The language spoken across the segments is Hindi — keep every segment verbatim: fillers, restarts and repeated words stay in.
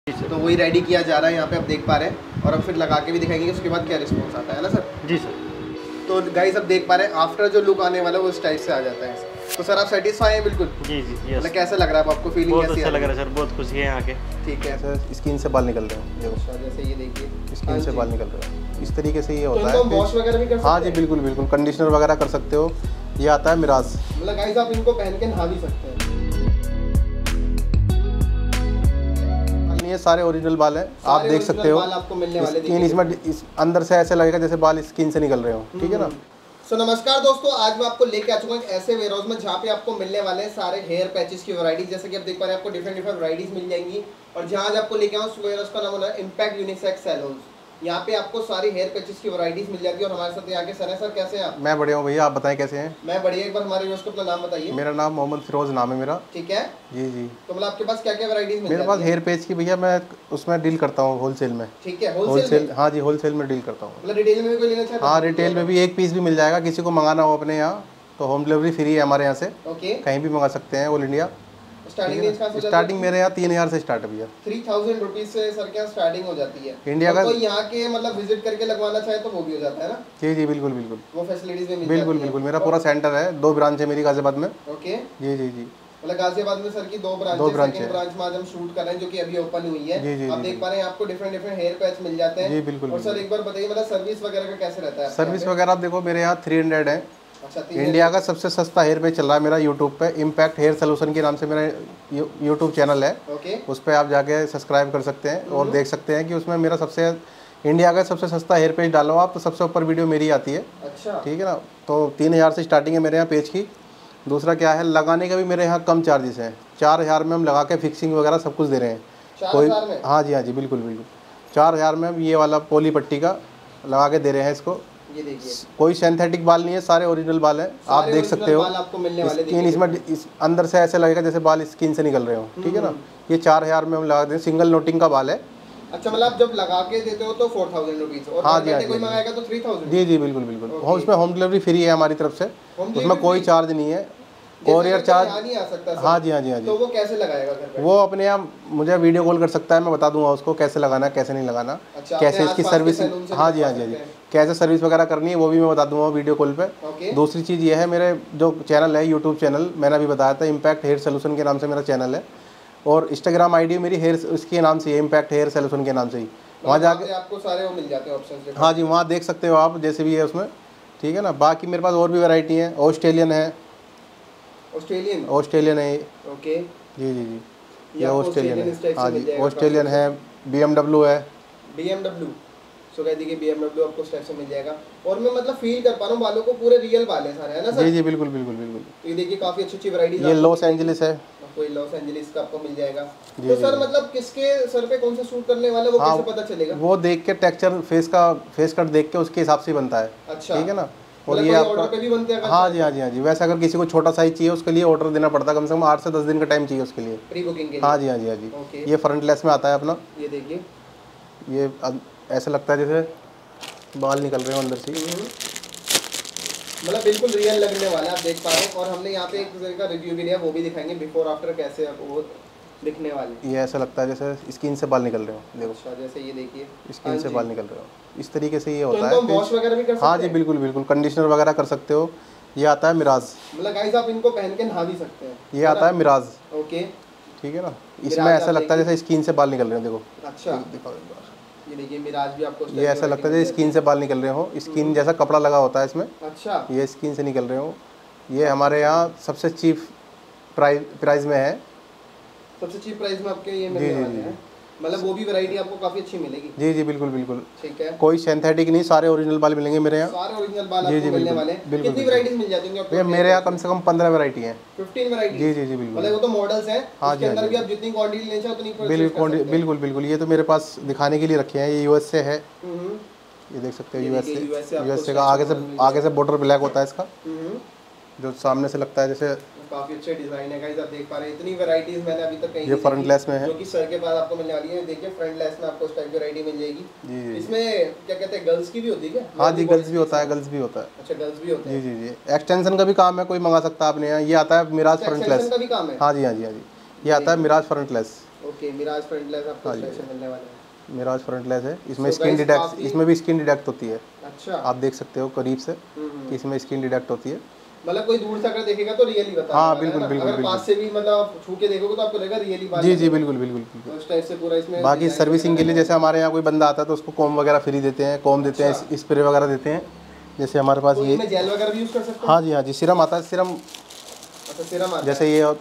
तो वही रेडी किया जा रहा है यहाँ पे आप देख पा रहे हैं, और अब फिर लगा के भी दिखाएंगे उसके बाद क्या रिस्पॉन्स आता है ना सर। जी सर। तो गाइस अब देख पा रहे हैं आफ्टर जो लुक आने वाला है वो इस टाइप से आ जाता है। तो सर आप सेटिस्फाई हैं बिल्कुल? जी जी मतलब कैसा लग रहा है आपको, फीलिंग बहुत कैसी अच्छा आ लग रही रहा है सर, बहुत खुशी है यहाँ के। ठीक है सर, स्किन से बाल निकल रहे हैं देखो। अच्छा, जैसे ये देखिए स्किन से बाल निकल रहे हैं, इस तरीके से ये तो होता इनको है। वॉश वगैरह भी कर सकते हैं? हाँ जी बिल्कुल बिल्कुल, कंडीशनर वगैरह कर सकते हो। ये आता है मिराज। मतलब गाइस आप इनको पहन के नहा भी सकते हैं। ये सारे ओरिजिनल बाल हैं, आप देख सकते हो। बाल आपको मिलने वाले स्किन इसमें इस अंदर से ऐसे लगेगा जैसे बाल स्किन से निकल रहे हो, ठीक है ना। सो so, नमस्कार दोस्तों, आज मैं आपको लेके आ चुका हूँ ऐसे वेयर हाउस में जहाँ पे आपको मिलने वाले हैं सारे हेयर पैचेस की वैरायटी। जैसे कि आप देख पा रहे हैं आपको डिफरेंट डिफरेंट वैरायटीज मिल जाएंगी। और जहाँ आज आपको लेके आऊँ उस वेयर हाउस का नाम है इम्पैक्ट यूनिसेक्स सैलून्स। यहाँ पे आपको सारी हेयर पैचेस की वैरायटीज मिल जाती है। और हमारे साथ यहाँ के सर हैं। सर कैसे हैं आप? मैं बढ़िया हूँ भैया, आप बताएं कैसे हैं? मैं बढ़िया। एक बार हमारे व्यूअर्स को अपना नाम बताइए। मेरा नाम मोहम्मद फिरोज नाम है मेरा। ठीक है जी जी। तो मतलब आपके पास क्या क्या वैरायटीज मेरे पास हेयर पेज की भैया, मैं उसमें डील करता हूँ होलसेल में। ठीक है, होलसेल। हाँ जी, होलसेल में डील करता हूँ। मतलब रिटेल में भी कोई लेना चाहता है? हाँ, रिटेल में भी एक पीस भी मिल जाएगा। किसी को मंगाना हो अपने यहाँ तो होम डिलीवरी फ्री है हमारे यहाँ से। ओके, कहीं भी मंगा सकते हैं ऑल इंडिया। स्टार्टिंग रेंज कहाँ से? स्टार्टिंग मेरे यहाँ तीन हज़ार से स्टार्ट है भैया। थ्री थाउजेंड रुपीज से सर क्या स्टार्टिंग हो जाती है इंडिया का। कोई यहाँ के मतलब विजिट करके लगवाना चाहे तो वो भी हो जाता है ना? जी जी बिल्कुल बिल्कुल, वो फैसिलिटीज भी मिल बिल्कुल बिल्कुल। मेरा पूरा सेंटर है, दो ब्रांच है मेरी गाजियाबाद में। ओके जी जी जी। मतलब गाजियाबाद में सर की दो ब्रांच दो ब्रांच है। ब्रांच में आज हम शूट कर रहे हैं जो कि अभी ओपन हुई है। जी जी आप देख पा रहे हैं आपको डिफरेंट डिफरेंट हेयर पैच मिल जाते हैं। जी बिल्कुल। और सर एक बार बताइए मतलब सर्विस वगैरह का कैसे रहता है? सर्विस वगैरह आप देखो मेरे यहाँ थ्री हंड्रेड है। अच्छा, इंडिया का सबसे सस्ता हेयर पेज चल रहा है मेरा यूट्यूब पे। इम्पैक्ट हेयर सोल्यूशन के नाम से मेरा यूट्यूब चैनल है। ओके, उस पर आप जाके सब्सक्राइब कर सकते हैं और देख सकते हैं कि उसमें मेरा सबसे इंडिया का सबसे सस्ता हेयर पेज डालो आप तो सबसे ऊपर वीडियो मेरी आती है। अच्छा, ठीक है ना। तो तीन हज़ार से स्टार्टिंग है मेरे यहाँ पेज की। दूसरा क्या है, लगाने का भी मेरे यहाँ कम चार्जेस हैं। चार हज़ार में हम लगा के फिक्सिंग वगैरह सब कुछ दे रहे हैं। कोई हाँ जी हाँ जी बिल्कुल बिल्कुल। चार हज़ार में हम ये वाला पोली पट्टी का लगा के दे रहे हैं इसको। ये देखिए कोई सिंथेटिक बाल नहीं है, सारे ओरिजिनल बाल हैं, आप देख सकते हो। आपको मिलने वाले स्किन इसमें इस अंदर से ऐसे लगेगा जैसे बाल स्किन से निकल रहे हो, ठीक है ना। ये चार हज़ार में हम लगा दें, सिंगल नोटिंग का बाल है। अच्छा, मतलब आप जब लगा के देते हो तो फोर थाउजेंड रुपीज और हाँ जी हाँ कोई मंगाएगा तो थ्री थाउजेंड? जी जी बिल्कुल बिल्कुल। उसमें होम डिलीवरी फ्री है हमारी तरफ से, उसमें कोई चार्ज नहीं है। कोरियर चार्ज नहीं आ सकता? हाँ जी हाँ जी हाँ जी। तो वो कैसे लगाएगा घर पे? वो अपने यहाँ मुझे वीडियो कॉल कर सकता है, मैं बता दूंगा उसको कैसे लगाना है कैसे नहीं लगाना। अच्छा, कैसे इसकी सर्विस, हाँ जी हाँ जी हाँ जी, कैसे सर्विस वगैरह करनी है वो भी मैं बता दूंगा वीडियो कॉल पे। दूसरी चीज़ ये है, मेरे जो चैनल है यूट्यूब चैनल, मैंने अभी बताया था इम्पैक्ट हेयर सोल्यूशन के नाम से मेरा चैनल है। और इंस्टाग्राम आई डी मेरी हेयर उसके नाम से है, इम्पैक्ट हेयर सोल्यूशन के नाम से ही। वहाँ जाके आपको सारे वो मिल जाते हैं ऑप्शंस। हाँ जी, वहाँ देख सकते हो आप जैसे भी है उसमें, ठीक है ना। बाकी मेरे पास और भी वैरायटी है। ऑस्ट्रेलियन है, ऑस्ट्रेलियन ऑस्ट्रेलियन है। ओके, जी जी जी, ये ये ऑस्ट्रेलियन है। हाँ जी, ऑस्ट्रेलियन है। बी एम डब्ल्यू है। बी एम डब्ल्यू सो कह दी बी एम डब्ल्यू आपको स्टेप से मिल जाएगा। और मैं मतलब फील कर पा रहा हूँ बालों को, पूरे रियल बाल है सारे, है ना सर? जी जी बिल्कुल बिल्कुल बिल्कुल। तो ये देखिए काफी अच्छी अच्छी वैरायटीज। ये लॉस एंजलिस है, कोई लॉस एंजलिस का आपको मिल जाएगा। तो सर मतलब किसके सर पे कौन सा सूट करने वाला है वो हाँ, कैसे पता चलेगा? वो देख के टेक्सचर फेस का फेस कट देख के उसके हिसाब से बनता है। अच्छा, ठीक है ना। और ये आपका पे भी बनते हैं? हाँ जी हाँ जी हाँ जी। वैसे अगर किसी को छोटा साइज चाहिए उसके लिए ऑर्डर देना पड़ता है, कम से कम आठ से दस दिन का टाइम चाहिए उसके लिए, प्री बुकिंग के लिए। हाँ जी हाँ जी हाँ जी। ये फ्रंट लेस में आता है अपना। ये देखिए, ये ऐसा लगता है जैसे बाल निकल रहे हो अंदर से, मतलब बिल्कुल रियल लगने वाला है, आप देख पा रहे हैं। और हमने यहाँ पे एक तरह का रिव्यू भी लिया, वो भी दिखाएंगे बिफोर आफ्टर कैसे वो दिखने वाले। ये ऐसा लगता है जैसे स्किन से बाल निकल रहे हो, देखो। अच्छा, जैसे ये देखिए स्किन से बाल निकल रहे हो, इस तरीके से ये तो होता है। वॉश वगैरह भी कर सकते हैं? हाँ जी बिल्कुल बिल्कुल, कंडीशनर वगैरह कर सकते हो। ये आता है मिराज। मतलब गाइस आप इनको पहन के नहा भी सकते हैं। ये आता है मिराज। ओके, ठीक है ना। इसमें ऐसा लगता है जैसे स्किन से बाल निकल रहे हो, देखो। अच्छा, दिखाओ एक बार। ये देखिए मिराज भी आपको ये ऐसा लगता है जैसे स्किन से बाल निकल रहे हो, स्किन जैसा कपड़ा लगा होता है इसमें। अच्छा, ये स्किन से निकल रहे हो। ये हमारे यहाँ सबसे चीप प्राइस प्राइस में है। सबसे चीप प्राइस में आपके ये मिलने वाले हैं। मतलब वो भी वैरायटी आपको काफी अच्छी मिलेगी। जी जी बिल्कुल बिल्कुल, ठीक है। कोई सिंथेटिक नहीं, सारे ओरिजिनल बाल मिलेंगे मेरे यहाँ। सारे ओरिजिनल बाल आपको मिलने वाले हैं। कितनी वैरायटीज मिल जाती हैं भैया मेरे यहाँ? कम से कम पंद्रह वैरायटी हैं। पंद्रह वैरायटी? जी जी जी बिल्कुल। मतलब वो तो मॉडल्स हैं, उसके अंदर भी आप जितनी क्वांटिटी लेना चाहो उतनी बिल्कुल बिल्कुल बिल्कुल। ये तो मेरे पास दिखाने के लिए रखे हैं। ये यूएस से है, ये देख सकते हो। यूएस से, यूएस से का आगे से आगे से बॉर्डर ब्लैक होता है इसका, जो सामने से लगता है जैसे। काफी अच्छे डिजाइन है गाइस, आप देख पा रहे हैं। इतनी वैरायटीज मैंने अभी तक कहीं ये फ्रंट लेस में है, जो कि सर के बाद आपको मिलने वाली है। देखिए फ्रंट लेस में आपको इस टाइप की वैरायटी मिल जाएगी। जी, इसमें क्या कहते हैं, गर्ल्स की भी होती है क्या? हाँ जी, गर्ल्स भी होता है, गर्ल्स भी होता है। अच्छा, गर्ल्स भी होता है। जी जी जी। एक्सटेंशन का भी काम है, कोई मंगा सकता है अपने यहाँ। ये आता है मिराज फ्रंट लेस का भी काम है? हाँ जी हाँ जी हाँ जी। ये आता है Mirage front lace. Okay, Mirage front lace आपको स्पेशल मिलने वाला है। मिराज फ्रंटलेस है, इसमें स्क्रीन डिटेक्ट, इसमें भी स्क्रीन डिटेक्ट होती है। अच्छा, आप देख सकते हो करीब से कि इसमें स्क्रीन डिटेक्ट होती है। मतलब कोई दूर से अगर देखेगा तो रियली बता हाँ बिल्कुल बिल्कुल, अगर पास से भी मतलब छू के देखोगे तो आपको लगेगा रियली बात। जी जी बिल्कुल बिल्कुल बिल्कुल, उस टाइप से पूरा इसमें। बाकी सर्विसिंग के लिए जैसे हमारे यहाँ कोई बंदा आता है तो उसको कॉम वगैरह फ्री देते हैं, कॉम देते हैं, स्प्रे वगैरह देते हैं। जैसे हमारे पास ये जेल वगैरह भी यूज कर सकते हैं। हाँ जी हाँ जी, सीरम आता है, सीरम। अच्छा, सीरम आता है। जैसे ये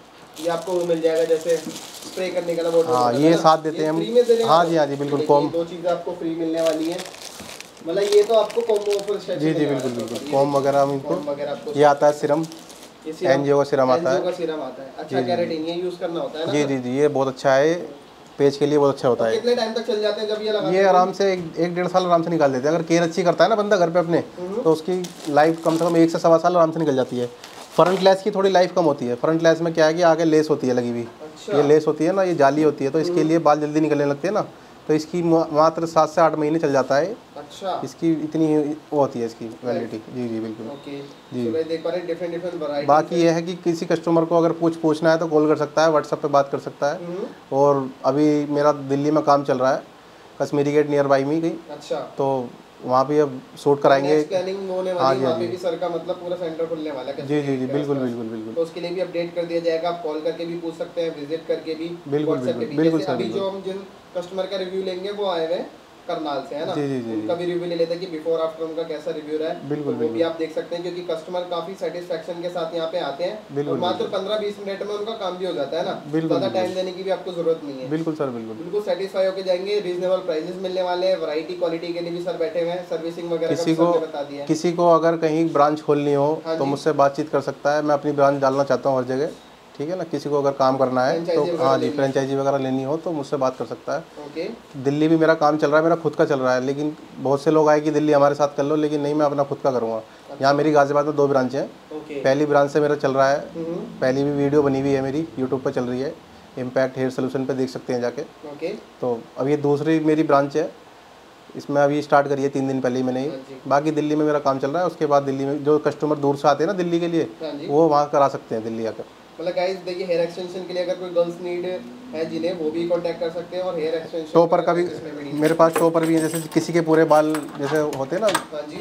ये आपको मिल जाएगा जैसे स्प्रे करने का ना वो। हाँ ये साथ देते हैं हम। हाँ जी हाँ जी बिल्कुल, कॉम दो चीज़ें आपको फ्री मिलने वाली हैं। मतलब ये तो आपको कॉम्बो ऑफर स्ट्रेच। जी जी बिल्कुल बिल्कुल, कॉम वगैरह हम इनको, ये आता है सीरम, एनजीओ का सीरम आता है। सीरम आता है। अच्छा, कैरेटीन ये यूज करना होता है ना। जी जी जी, ये बहुत अच्छा है, पेज के लिए बहुत अच्छा होता है। कितने टाइम तक चल जाते हैं जब ये लगाते हैं? ये आराम से एक एक डेढ़ साल आराम से निकाल देते हैं। अगर केयर अच्छी करता है ना बंदा घर पे अपने, तो उसकी लाइफ कम से कम एक से सवा साल आराम से निकल जाती है। फ्रंट लेस की थोड़ी लाइफ कम होती है। फ्रंट लेस में क्या है कि आगे लेस होती है लगी हुई। अच्छा। ये लेस होती है ना, ये जाली होती है, तो इसके लिए बाल जल्दी निकलने लगते हैं ना, तो इसकी मात्र सात से आठ महीने चल जाता है। अच्छा, इसकी इतनी वो होती है इसकी वैलिडिटी। जी जी बिल्कुल। ओके जी, तो देख पा रहे हैं डिफरेंट डिफरेंट वैरायटी। बाकी ये है कि किसी कस्टमर को अगर कुछ पूछना है तो कॉल कर सकता है, व्हाट्सएप पे बात कर सकता है। और अभी मेरा दिल्ली में काम चल रहा है, कश्मीरी गेट नियर बाई में कहीं। अच्छा, तो वहाँ भी अब शूट कराएंगे। स्कैनिंग होने वाली है वहाँ पे भी सर का मतलब पूरा सेंटर खुलने वाला है। जी जी जी बिल्कुल बिल्कुल बिल्कुल। तो उसके लिए भी अपडेट कर दिया जाएगा, आप कॉल करके भी पूछ सकते हैं, विजिट करके भी। बिल्कुल बिल्कुल बिल्कुल सर। अभी जो हम जिन कस्टमर का रिव्यू लेंगे वो आए हुए करनाल से, है ना। जी जी जी, उनका भी रिव्यू ले लेते हैं कि बिफोर आफ्टर उनका कैसा रिव्यू रहा है। बिल्कुल, तो वो भी आप देख सकते हैं क्योंकि कस्टमर काफी सेटिस्फेक्शन के साथ यहाँ पे आते हैं और मात्र पंद्रह बीस मिनट में उनका काम भी हो जाता है ना। ज़्यादा टाइम देने की भी आपको जरूरत नहीं है। बिल्कुल सर बिल्कुल बिल्कुल सेटिस्फाई होकर जाएंगे। रीजनेबल प्राइसेस मिलने वाले हैं, वैरायटी क्वालिटी के लिए भी सर बैठे हुए हैं, सर्विसिंग वगैरह किसी को बता दिया। किसी को अगर कहीं ब्रांच खोलनी हो तो मुझसे बातचीत कर सकता है। मैं अपनी ब्रांच डालना चाहता हूँ हर जगह, ठीक है ना। किसी को अगर काम करना है तो हाँ जी, फ्रेंचाइजी वगैरह लेनी हो तो मुझसे बात कर सकता है। ओके। दिल्ली भी मेरा काम चल रहा है, मेरा खुद का चल रहा है, लेकिन बहुत से लोग आए कि दिल्ली हमारे साथ कर लो, लेकिन नहीं, मैं अपना खुद का करूँगा। यहाँ मेरी गाजियाबाद में दो ब्रांच हैं। पहली ब्रांच से मेरा चल रहा है, पहली भी वीडियो बनी हुई है मेरी, यूट्यूब पर चल रही है, इम्पैक्ट हेयर सोल्यूशन पर देख सकते हैं जाके। ओके। तो अब ये दूसरी मेरी ब्रांच है, इसमें अभी स्टार्ट करी है तीन दिन पहले ही मैंने। बाकी दिल्ली में मेरा काम चल रहा है। उसके बाद दिल्ली में जो कस्टमर दूर से आते हैं ना दिल्ली के लिए, वो वहाँ करा सकते हैं दिल्ली आकर। मतलब गाइस देखिए, हेयर एक्सटेंशन के लिए अगर कोई गर्ल्स नीड है जिन्हें, वो भी कांटेक्ट कर सकते हैं। और हेयर एक्सटेंशन टॉपर का भी मेरे पास टॉपर भी है, जैसे किसी के पूरे बाल जैसे होते हैं ना। हाँ जी,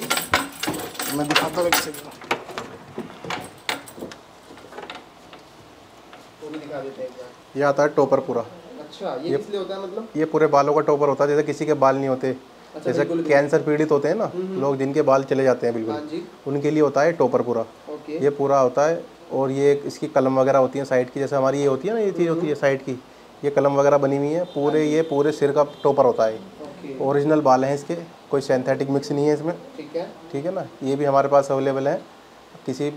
मैं दिखाता हूँ, वो भी दिखा देते हैं एक बार। ये आता है टॉपर पूरा। अच्छा, ये, ये किस लिए होता है मतलब? ये पूरे बालों का टॉपर होता है। जैसे किसी के बाल नहीं होते, अच्छा, जैसे कैंसर पीड़ित होते हैं ना लोग, जिनके बाल चले जाते हैं बिल्कुल, उनके लिए होता है टॉपर पूरा। ये पूरा होता है। और ये इसकी कलम वगैरह होती है साइड की, जैसे हमारी ये होती है ना, ये चीज़ होती है साइड की, ये कलम वगैरह बनी हुई है पूरे। ये पूरे सिर का टॉपर होता है। ओरिजिनल बाल हैं इसके, कोई सिंथेटिक मिक्स नहीं है इसमें। ठीक है, ठीक है ना। ये भी हमारे पास अवेलेबल है। किसी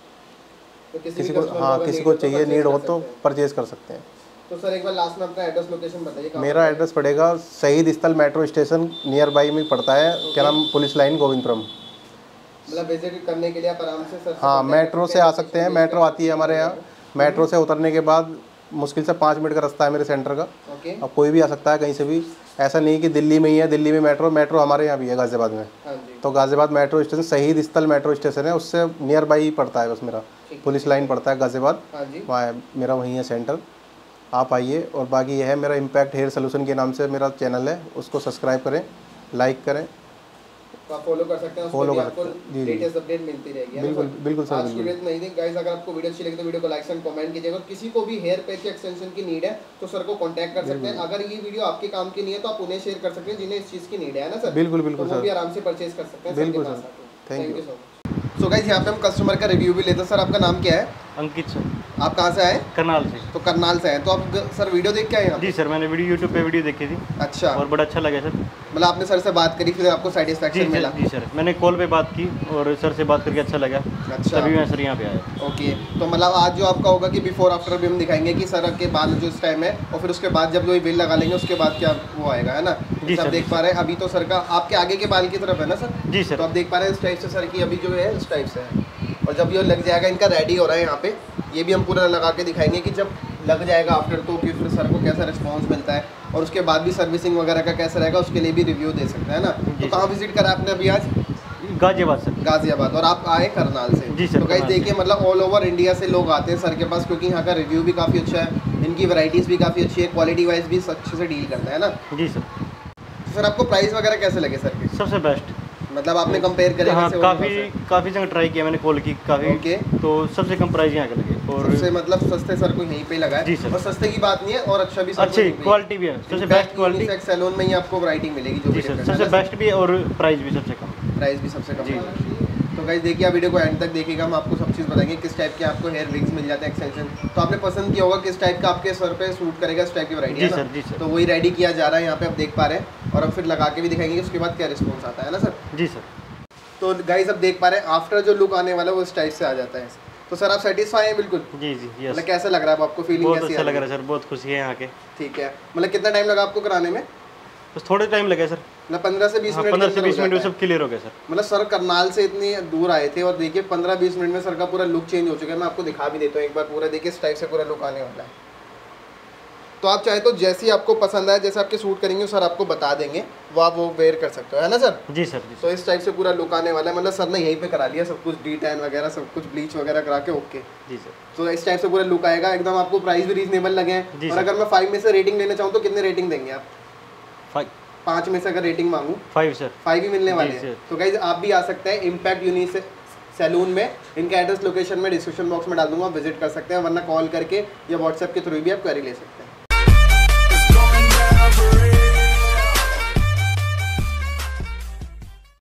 तो किसी, किसी को हाँ किसी को चाहिए, नीड हो तो परचेज कर सकते हैं। तो सर एक बार लास्ट में अपना एड्रेस लोकेशन बताइए। मेरा एड्रेस पड़ेगा शहीद स्थल मेट्रो स्टेशन नियर बाई में पड़ता है। क्या नाम, पुलिस लाइन गोविंदपुरम। मतलब विजिट करने के लिए आप आराम से सर हाँ मेट्रो से आ सकते हैं। मेट्रो आती है हमारे यहाँ। मेट्रो से उतरने के बाद मुश्किल से पाँच मिनट का रास्ता है मेरे सेंटर का। अब कोई भी आ सकता है कहीं से भी। ऐसा नहीं कि दिल्ली में ही है, दिल्ली में मेट्रो मेट्रो हमारे यहाँ भी है गाज़ियाबाद में। तो गाज़ियाबाद मेट्रो स्टेशन शहीद स्थल मेट्रो स्टेशन है, उससे नियर बाई पड़ता है बस मेरा। पुलिस लाइन पड़ता है गाज़ियाबाद, वहाँ मेरा वहीं है सेंटर। आप आइए। और बाकी ये है मेरा इम्पैक्ट हेयर सोल्यूशन के नाम से मेरा चैनल है, उसको सब्सक्राइब करें, लाइक करें, तो आप फॉलो कर सकते हैं। फॉलो कर आपको लेटेस्ट अपडेट मिलती रहेगी। बिल्कुल बिल्कुल सर। आज की वीडियो नहीं दें गाइस, अगर आपको वीडियो अच्छी लगी तो वीडियो को लाइक एंड कमेंट कीजिएगा। किसी को भी हेयर पैच एक्सटेंशन की नीड है तो सर को कांटेक्ट कर सकते हैं। अगर ये वीडियो आपके काम की नहीं है तो आप उन्हें शेयर कर सकते हैं जिन्हें इस चीज़ की नीड है ना सर। बिल्कुल बिल्कुल सर, वो भी आराम से परचेज कर सकते हैं। बिल्कुल sir, thank you so much. So guys, यहाँ पे हम कस्टमर का रिव्यू भी लेते हैं। सर आपका नाम क्या है? अंकित सर। आप कहाँ से आए? करनाल से। तो करनाल से आए तो आप सर वीडियो देख के आए? जी सर, मैंने वीडियो यूट्यूब पे वीडियो देखी थी। अच्छा, और बड़ा अच्छा लगा सर। मतलब आपने सर से बात करी फिर आपको सेटिस्फैक्शन मिला? जी सर, मैंने कॉल पे बात की और सर से बात करके अच्छा लगा। अच्छा, तभी मैं सर यहाँ पे आया। ओके, तो मतलब आज जो आपका होगा कि बिफोर आफ्टर भी हम दिखाएंगे कि सर के बाल जो इस टाइम है, और फिर उसके बाद जब जो बिल लगा लेंगे उसके बाद क्या वो आएगा, है ना। जी सर, देख पा रहे हैं अभी तो सर का आपके आगे के बाल की तरफ है ना सर? जी सर। तो आप देख पा रहे हैं इस टाइप से सर की अभी जो है इस टाइप से है। और जब ये लग जाएगा, इनका रेडी हो रहा है यहाँ पे, ये भी हम पूरा लगा के दिखाएंगे कि जब लग जाएगा आफ्टर तो कि फिर सर को कैसा रिस्पांस मिलता है, और उसके बाद भी सर्विसिंग वगैरह का कैसा रहेगा उसके लिए भी रिव्यू दे सकते हैं ना। तो कहाँ विजिट करा आपने अभी आज? गाजियाबाद सर। गाजियाबाद। और आप आए करनाल से? जी सर। तो गाइस देखिए, मतलब ऑल ओवर इंडिया से लोग आते हैं सर के पास, क्योंकि यहाँ का रिव्यू भी काफ़ी अच्छा है। इनकी वैरायटीज़ भी काफ़ी अच्छी है, क्वालिटी वाइज भी अच्छे से डील करता है ना। जी सर। तो सर आपको प्राइस वगैरह कैसे लगे सर के? सबसे बेस्ट, मतलब आपने कंपेयर करें? हाँ, काफ़ी काफ़ी जगह ट्राई किया मैंने कॉल की काफ़ी। ओके। तो सबसे कम प्राइस यहाँ के लगे और सबसे मतलब सस्ते सर को यहीं पे लगा है। जी सर। और सस्ते की बात नहीं है, और अच्छा भी, अच्छी क्वालिटी भी है, सबसे बेस्ट क्वालिटी। सैलून में ही आपको वैरायटी मिलेगी जो जी सर, सबसे बेस्ट भी है और प्राइस भी सबसे कम। प्राइस भी सबसे कम। जी। तो गाइस देखिए आप वीडियो को एंड तक देखिएगा, हम आपको सब चीज़ बताएंगे किस टाइप के आपको हेयर विग्स मिल जाते हैं, एक्सटेंशन। तो आपने पसंद किया होगा किस टाइप का आपके सर पे सूट करेगा, इस टाइप की वैरायटी है ना। जी सर, जी सर। तो वही रेडी किया जा रहा है यहाँ पे, आप देख पा रहे हैं, और अब फिर लगा के भी दिखाएंगे उसके बाद क्या रिस्पॉन्स आता है ना सर। जी सर। तो गाइस अब देख पा रहे हैं आफ्टर जो लुक आने वाला है वो इस टाइप से आ जाता है। तो सर आप सेटिस्फाई हैं बिल्कुल? जी जी यस। मतलब कैसा लग रहा है आपको, फीलिंग बहुत कैसी अच्छा लग रहा है सर, बहुत खुशी है यहाँ के। ठीक है, मतलब कितना टाइम लगा आपको कराने में? बस थोड़े टाइम लगे सर, मतलब पंद्रह से बीस मिनट पंद्रह से बीस मिनट में सब क्लियर हो गया सर। मतलब सर करनाल से इतनी दूर आए थे और देखिए पंद्रह बीस मिनट में सर का पूरा लुक चेंज हो चुका है। मैं आपको दिखा भी देता हूँ एक बार पूरा, देखिए इस टाइप से पूरा लुक आने वाला है। तो आप चाहे तो जैसे ही आपको पसंद आए, जैसे आपके सूट करेंगे सर आपको बता देंगे, वो आप वो वेयर कर सकते हो, है ना सर? जी सर। जी तो इस टाइप से पूरा लुक आने वाला है। मतलब सर ने यहीं पे करा लिया सब कुछ, डी टैन वगैरह सब कुछ, ब्लीच वगैरह करा के ओके। जी सर। तो इस टाइप से पूरा लुक आएगा एकदम। आपको प्राइस भी रीजनेबल लगे हैं। और अगर मैं फाइव में से रेटिंग लेना चाहूँ तो कितने रेटिंग देंगे आप? फाइव। पाँच में से अगर रेटिंग मांगूँ? Five sir. फाइव ही मिलने वाले हैं। तो गाइज आप भी आ सकते हैं इम्पैक्ट यूनिक सैलून में। इनका एड्रेस लोकेशन में डिस्क्रिप्शन बॉक्स में डाल दूंगा, आप विजिट कर सकते हैं, वरना कॉल करके या व्हाट्सएप के थ्रू भी आप क्वेरी ले सकते हैं।